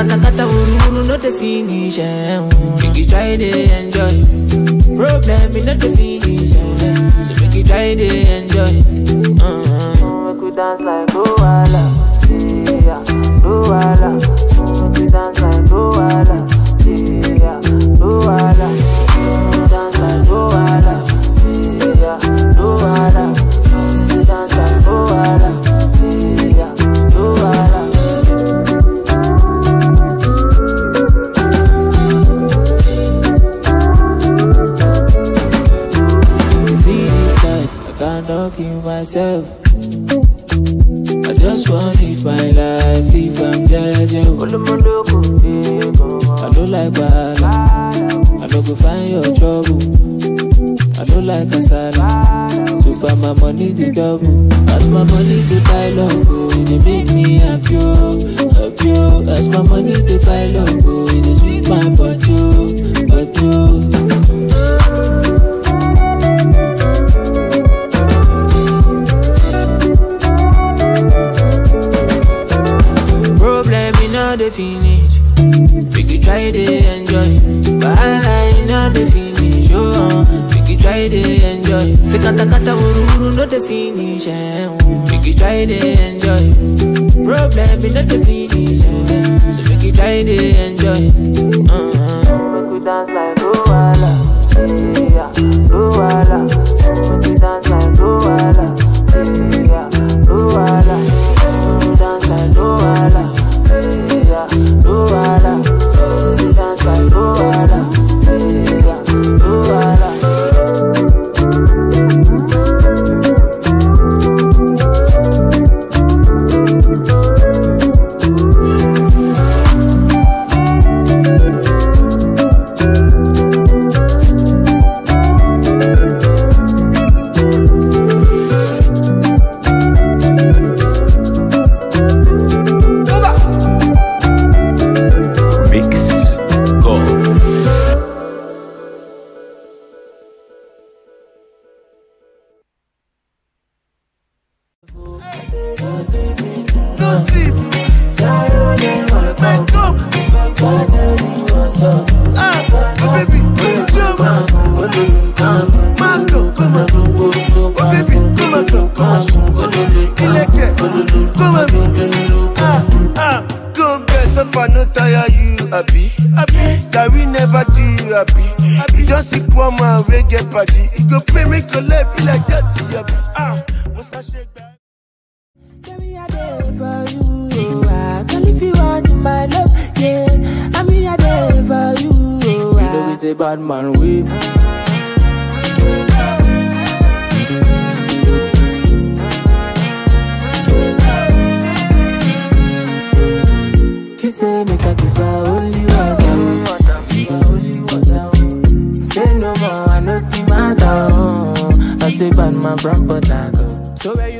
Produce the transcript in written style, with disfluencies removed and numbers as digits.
kata kata uru no the finish. Make you try to enjoy. Problem is not the finish. So make you try to enjoy. Make you dance like Luala, yeah, Luala. Make you dance like Luala, yeah, Luala. Make you dance like Luala, yeah, Luala. Make you dance like Luala, yeah, Luala. I can't keep myself. I just want to live my life if I'm judging. I don't like bad. I don't go find your trouble. I don't like asala. So far my money the double. As my money the pile up, it make me happy, happy. As my money the pile up, it sweet my butt. The finish, we could try to enjoy. But I know the finish, we could try to enjoy. Se kata kata uru no the finish, we could try to enjoy. Problem is not the finish, so we could try to enjoy. We could dance like Luala, yeah, Luala. We could dance like Luala, yeah, Luala. We could dance like Luala. Luala, you dance like Luala, yeah, Luala. Bad man whip. She say make I give her only water, only water. Say no more, I know the matter. I say bad man from Port Harcourt. So